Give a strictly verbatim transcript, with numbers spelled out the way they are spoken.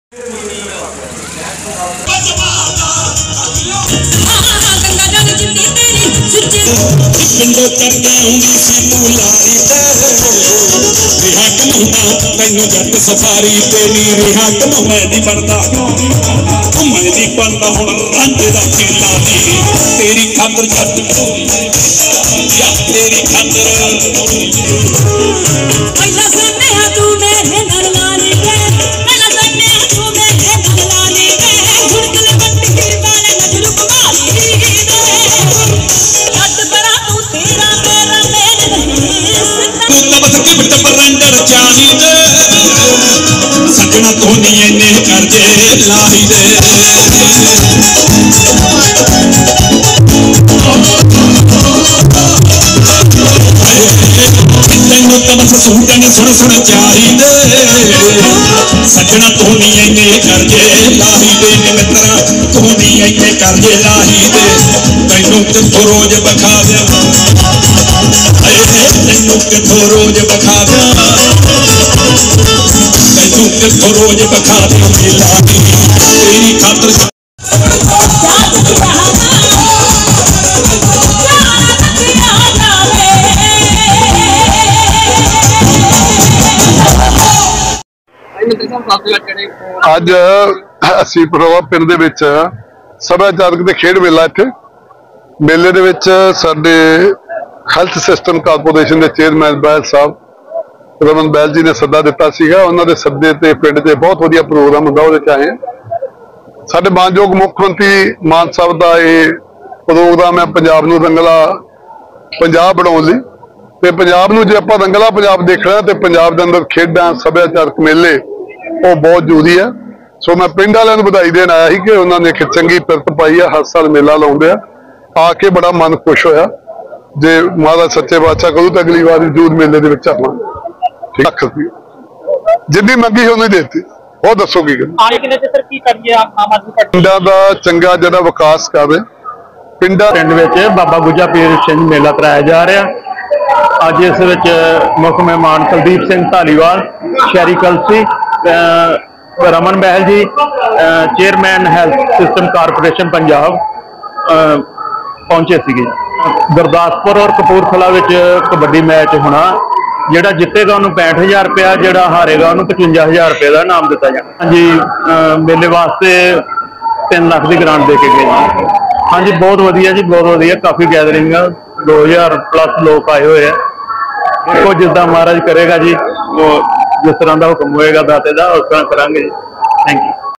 पिंडो करना लारी रिहा कमाउंदा तैनू जट सफारी तेरी रिहा कमाउंदा नहीं बनता मैं नहीं बनता हुण रंग दा चेला दी तेरी खातर जट या तेरी खातर पहला सन्ने तू मेरे नाल लाली वे पहला सन्ने तू मेरे नाल लाली वे हुड़कले बट की वाले नजर कमाली सजना धोनी इन्ने करजे लाही दे तेनू तो बस सूटन सुन सुन चाहिदे सजना धोनी इन्ने करजे लाही दे मित्रा धोनी इन्ने करजे लाही दे तैनू किथों रोज बखा दे तैनू किथों रोज बखा दे तैनू किथों रोज बखा दे मेला तेरी खातर ਅੱਜ ਅਸੀਂ ਪ੍ਰੋਵਾ ਪਿੰਡ ਦੇ ਵਿੱਚ ਸਭਿਆਚਾਰਕ ਤੇ ਖੇਡ ਮੇਲਾ ਇੱਥੇ ਮੇਲੇ ਦੇ ਵਿੱਚ ਸਾਡੇ ਹੈਲਥ ਸਿਸਟਮ ਕਾਰਪੋਰੇਸ਼ਨ ਦੇ ਚੇਅਰਮੈਨ ਬੈਲ ਸਾਹਿਬ ਰਮਨ ਬੈਲ ਜੀ ਨੇ ਸੱਦਾ ਦਿੱਤਾ ਸੀਗਾ। ਉਹਨਾਂ ਦੇ ਸੱਦੇ ਤੇ ਪਿੰਡ 'ਚ ਬਹੁਤ ਵਧੀਆ ਪ੍ਰੋਗਰਾਮ ਹੁੰਦਾ, ਉਹਦੇ 'ਚ ਆਏ ਸਾਡੇ ਮਾਨਯੋਗ ਮੁੱਖ ਮੰਤਰੀ ਮਾਨ ਸਾਹਿਬ ਦਾ ਇਹ ਪ੍ਰੋਗਰਾਮ ਹੈ ਪੰਜਾਬ ਨੂੰ ਰੰਗਲਾ ਪੰਜਾਬ ਬਣਾਉਣ ਲਈ। ਤੇ ਪੰਜਾਬ ਨੂੰ ਜੇ ਆਪਾਂ ਰੰਗਲਾ ਪੰਜਾਬ ਦੇਖਣਾ ਤੇ ਪੰਜਾਬ ਦੇ ਅੰਦਰ ਖੇਡਾਂ ਸਭਿਆਚਾਰਕ ਮੇਲੇ ਉਹ ਬਹੁਤ ਜ਼ਰੂਰੀ ਹੈ। ਸੋ ਮੈਂ ਪਿੰਡ ਵਾਲਿਆਂ ਨੂੰ ਵਧਾਈ ਦੇਣ ਆਇਆ ਸੀ ਕਿ ਉਹਨਾਂ ਨੇ ਇੱਕ ਚੰਗੀ ਪਿਰਤ ਪਾਈ ਆ, ਹਰ ਸਾਲ ਮੇਲਾ ਲਾਉਂਦੇ ਆ, ਆ ਕੇ ਬੜਾ ਮਨ ਖੁਸ਼ ਹੋਇਆ। ਜੇ ਮਹਾਰਾਜ ਸੱਚੇ ਬਾਦਸ਼ਾਹ ਕਰੂ ਤਾਂ ਅਗਲੀ ਵਾਰ ਜੂਦ ਮੇਲੇ ਦੇ ਵਿੱਚ ਆਵਾਂਗੇ। ਲੱਖ ਰੁਪਏ ਜਿੰਨੀ ਮੰਗੀ ਸੀ ਉਹਨੇ ਦੇਤੀ। ਉਹ ਦੱਸੋ ਕੀ ਪਿੰਡਾਂ ਦਾ ਚੰਗਾ ਜਿਹੜਾ ਵਿਕਾਸ ਕਰੇ। ਪਿੰਡਾਂ ਪਿੰਡ ਵਿੱਚ ਬਾਬਾ ਗੁੱਜਾ ਪੀਰ ਸਿੰਘ ਮੇਲਾ ਕਰਾਇਆ ਜਾ ਰਿਹਾ। ਅੱਜ ਇਸ ਵਿੱਚ ਮੁੱਖ ਮਹਿਮਾਨ ਕੁਲਦੀਪ ਸਿੰਘ ਧਾਲੀਵਾਲ, ਸ਼ਹਿਰੀ Kalsi, Raman Bahl ji, chairman health system corporation Punjab ਪਹੁੰਚੇ ਸੀਗੇ। ਗੁਰਦਾਸਪੁਰ ਔਰ ਕਪੂਰਥਲਾ ਵਿੱਚ ਕਬੱਡੀ ਮੈਚ ਹੋਣਾ। ਜਿਹੜਾ ਜਿੱਤੇਗਾ ਉਹਨੂੰ ਪੈਂਹਠ ਹਜ਼ਾਰ ਰੁਪਇਆ, ਜਿਹੜਾ ਹਾਰੇਗਾ ਉਹਨੂੰ ਪਚਵੰਜਾ ਹਜ਼ਾਰ ਰੁਪਏ ਦਾ ਇਨਾਮ ਦਿੱਤਾ ਜਾਣਾ। ਹਾਂਜੀ, ਮੇਲੇ ਵਾਸਤੇ ਤਿੰਨ ਲੱਖ ਦੀ ਗ੍ਰਾਂਟ ਦੇ ਕੇ ਗਏ ਜੀ। ਹਾਂਜੀ, ਬਹੁਤ ਵਧੀਆ ਜੀ, ਬਹੁਤ ਵਧੀਆ। ਕਾਫੀ ਗੈਦਰਿੰਗ ਆ, ਦੋ ਹਜ਼ਾਰ ਪਲੱਸ ਲੋਕ ਆਏ ਹੋਏ ਆ। ਦੇਖੋ ਜਿੱਦਾਂ ਮਹਾਰਾਜ ਕਰੇਗਾ ਜੀ, ਉਹ ਜਿਸ ਤਰ੍ਹਾਂ ਦਾ ਹੁਕਮ ਹੋਏਗਾ ਦਾਤੇ ਦਾ ਉਸ ਤਰ੍ਹਾਂ ਕਰਾਂਗੇ ਜੀ। Thank you.